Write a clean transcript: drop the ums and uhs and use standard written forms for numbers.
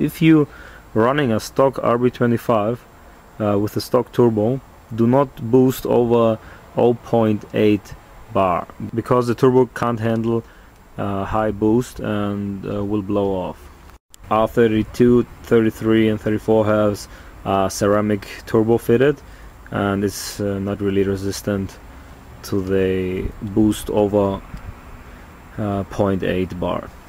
if you running a stock RB25 with a stock turbo, do not boost over 0.8 bar, because the turbo can't handle high boost and will blow off. R32, 33 and 34 has ceramic turbo fitted, and it's not really resistant to the boost over 0.8 bar.